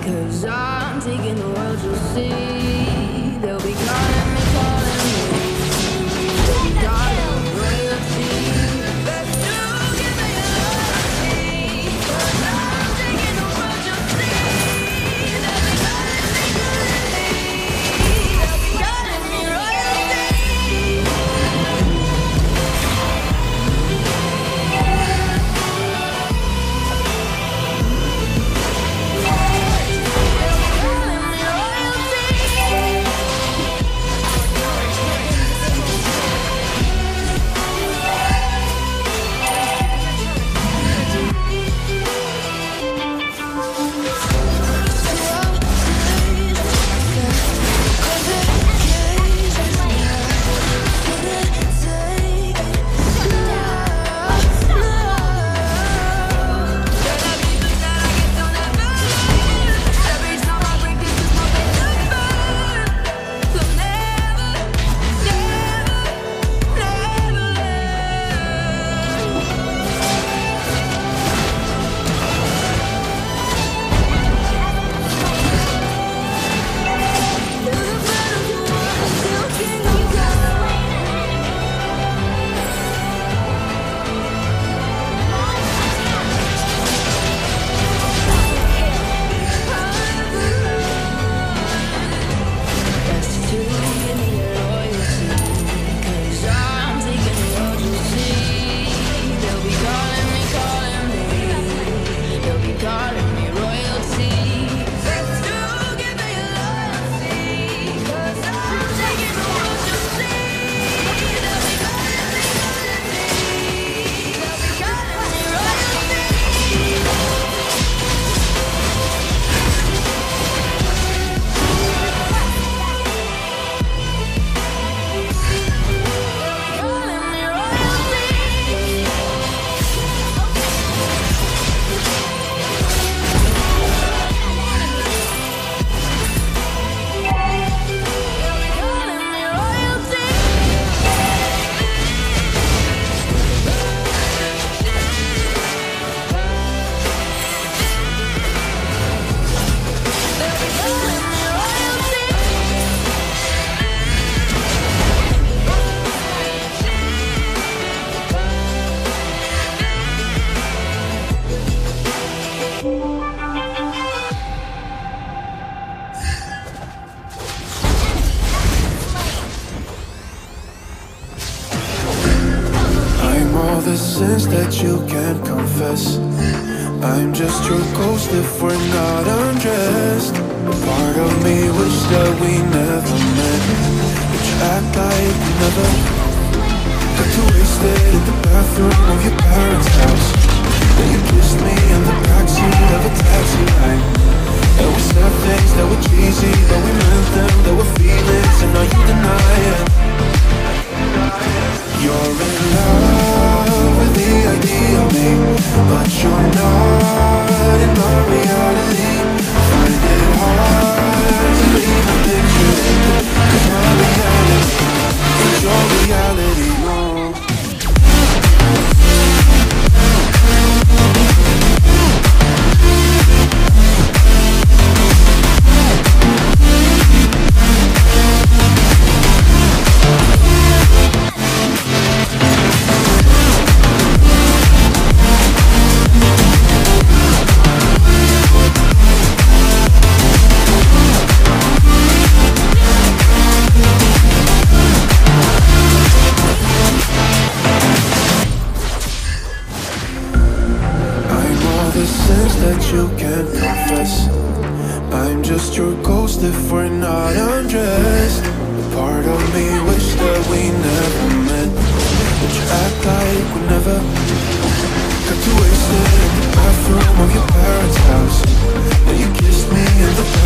'Cause I'm taking the world, you'll see. They'll be calling me, they'll be calling me royalty. But you give me loyalty. 'Cause I'm taking the world, you'll see. They'll be calling me, they'll be calling me royalty. The sins that you can't confess. I'm just your ghost if we're not undressed. A part of me wish that we never met, but you act like we never. Got too wasted in the bathroom of your parents' house. Then you kissed me in the backseat of a taxi ride. And we said things that were cheesy, but we meant them. There were feelings and now you deny it. You're in love with the idea of me, but you're not in my reality. Find it hard to even picture it, 'cause my reality is your reality, no. You can't confess. I'm just your ghost if we're not undressed. A part of me wish that we never met, but you act like we never. Got too wasted in the bathroom of your parents' house. Then you kissed me in the